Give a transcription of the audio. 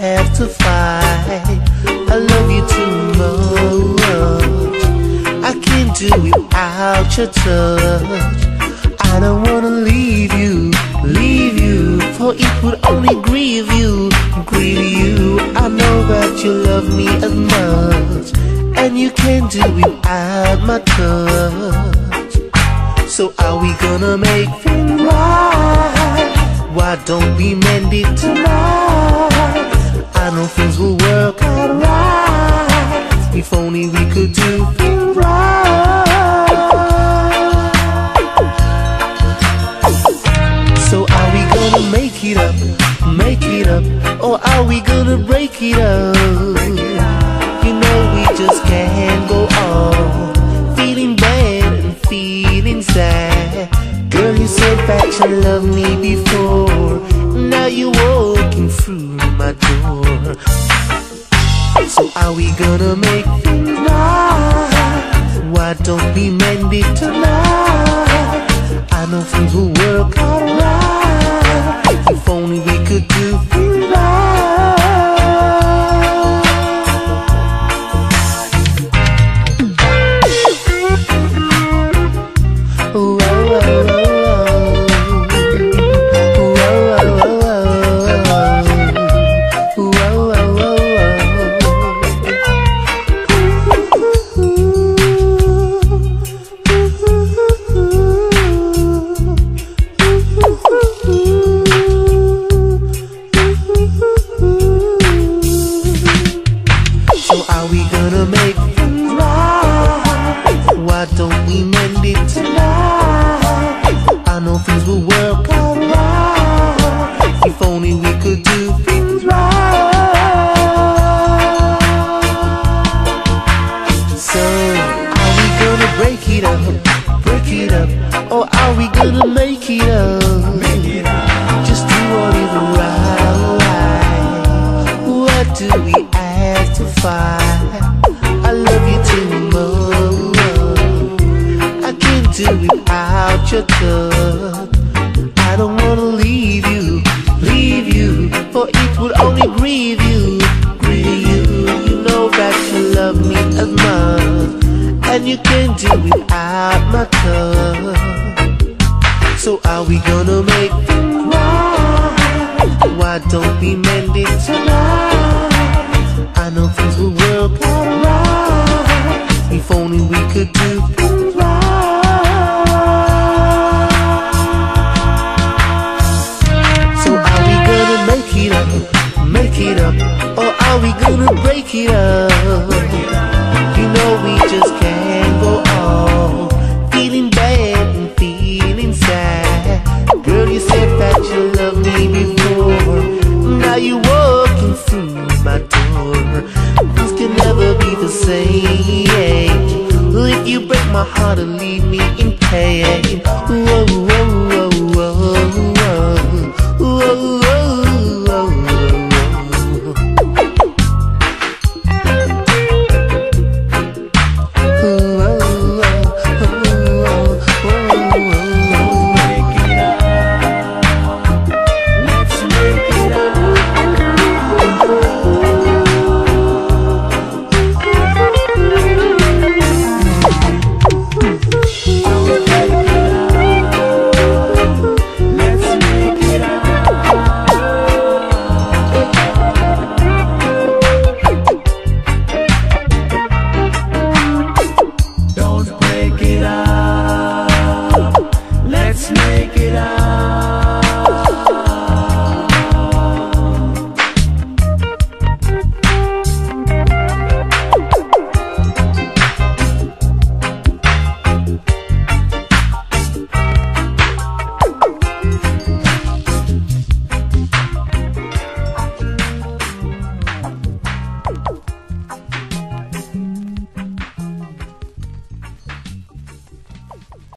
have to fight. I love you too much. I can't do without your touch. I don't wanna leave you, for it would only grieve you, I know that you love me as much, and you can't do without my touch. So are we gonna make things right? Why don't we mend it tonight? I know things will work out right, if only we could do things right. So are we gonna make it up, or are we gonna break it up? You know we just can't go on feeling bad and feeling sad. Girl, you said that you loved me before, now you're walking through my door. So are we gonna make things right? Why don't we mend it tonight? I know things will work out right, if only we could do things right. Oh, oh, oh, are we gonna make things right? Why don't we mend it tonight? I know things will work out right, if only we could do things right. So are we gonna break it up, or are we gonna make it up? Just do what is right. What do we have to fight? I love you too much. I can't do without your touch. I don't wanna leave you, for it would only grieve you, You know that you love me as much, and you can't do without my touch. So are we gonna make things right? Why don't we mend it tonight? I know things will work out right, if only we could do things right. So are we gonna make it up, or are we gonna break it up? You know we just can't go on feeling bad and feeling sad. Girl, you said that you loved me before, now you're walking through my door. Things can never be the same if you break my heart and leave me in pain. Whoa, whoa.